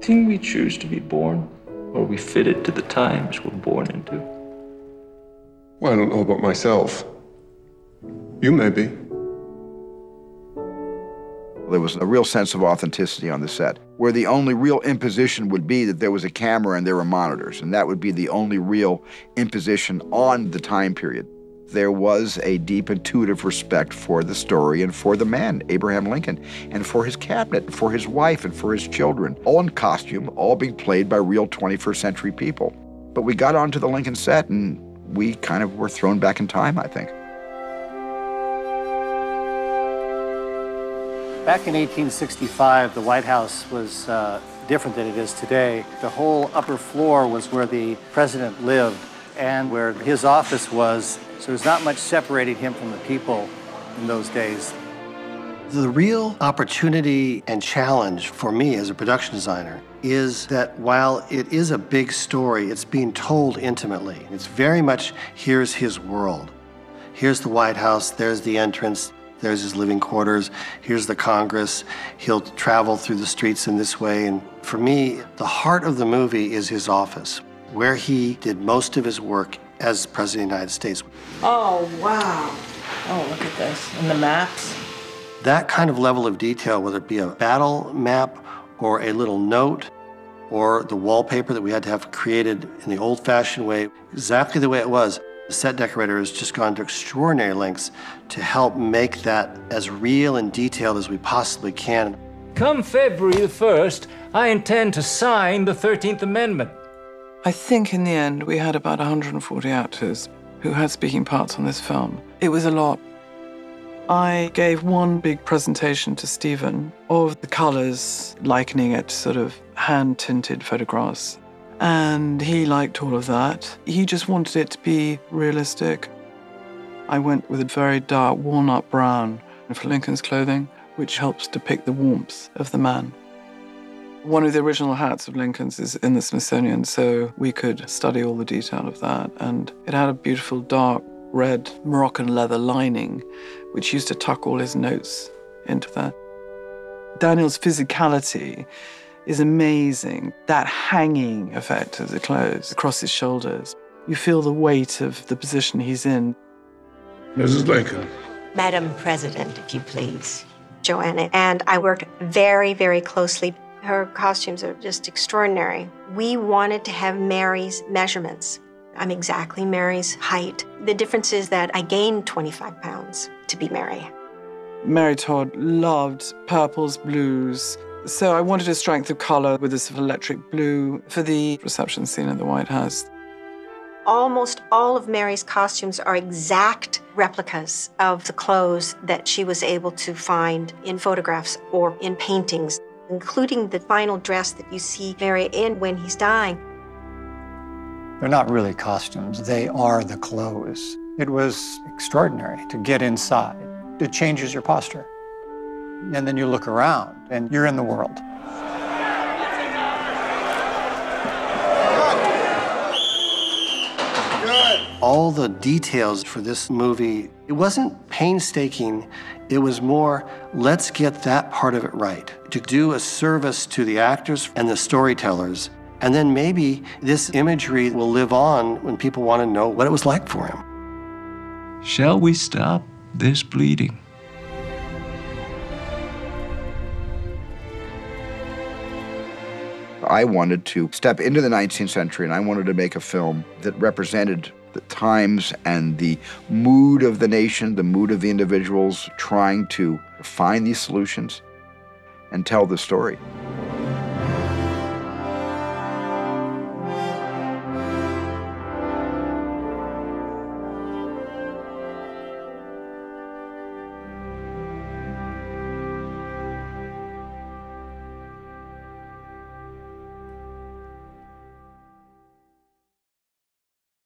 think we choose to be born, or we fit it to the times we're born into? Well, I don't know about myself. You may be. There was a real sense of authenticity on the set, where the only real imposition would be that there was a camera and there were monitors, and that would be the only real imposition on the time period. There was a deep intuitive respect for the story and for the man, Abraham Lincoln, and for his cabinet, and for his wife, and for his children, all in costume, all being played by real 21st century people. But we got onto the Lincoln set and we kind of were thrown back in time, I think. Back in 1865, the White House was different than it is today. The whole upper floor was where the president lived and where his office was, so there's not much separating him from the people in those days. The real opportunity and challenge for me as a production designer is that while it is a big story, it's being told intimately. It's very much, here's his world. Here's the White House, there's the entrance, there's his living quarters, here's the Congress. He'll travel through the streets in this way. And for me, the heart of the movie is his office, where he did most of his work as President of the United States. Oh, wow. Oh, look at this. And the maps. That kind of level of detail, whether it be a battle map or a little note or the wallpaper that we had to have created in the old-fashioned way, exactly the way it was, the set decorator has just gone to extraordinary lengths to help make that as real and detailed as we possibly can. Come February the 1st, I intend to sign the 13th Amendment. I think in the end we had about 140 actors who had speaking parts on this film. It was a lot. I gave one big presentation to Stephen of the colors, likening it to sort of hand-tinted photographs. And he liked all of that. He just wanted it to be realistic. I went with a very dark walnut brown for Lincoln's clothing, which helps depict the warmth of the man. One of the original hats of Lincoln's is in the Smithsonian, so we could study all the detail of that. And it had a beautiful dark red Moroccan leather lining, which used to tuck all his notes into that. Daniel's physicality is amazing. That hanging effect of the clothes across his shoulders. You feel the weight of the position he's in. Mrs. Lincoln. Madam President, if you please. Joanna and I worked very, very closely. Her costumes are just extraordinary. We wanted to have Mary's measurements. I'm exactly Mary's height. The difference is that I gained 25 pounds to be Mary. Mary Todd loved purples, blues. So I wanted a strength of color with this electric blue for the reception scene at the White House. Almost all of Mary's costumes are exact replicas of the clothes that she was able to find in photographs or in paintings, including the final dress that you see Mary in when he's dying. They're not really costumes, they are the clothes. It was extraordinary to get inside. It changes your posture. And then you look around and you're in the world. All the details for this movie, it wasn't painstaking, it was more, let's get that part of it right, to do a service to the actors and the storytellers. And then maybe this imagery will live on when people want to know what it was like for him. Shall we stop this bleeding? I wanted to step into the 19th century, and I wanted to make a film that represented the times and the mood of the nation, the mood of the individuals trying to find these solutions and tell the story.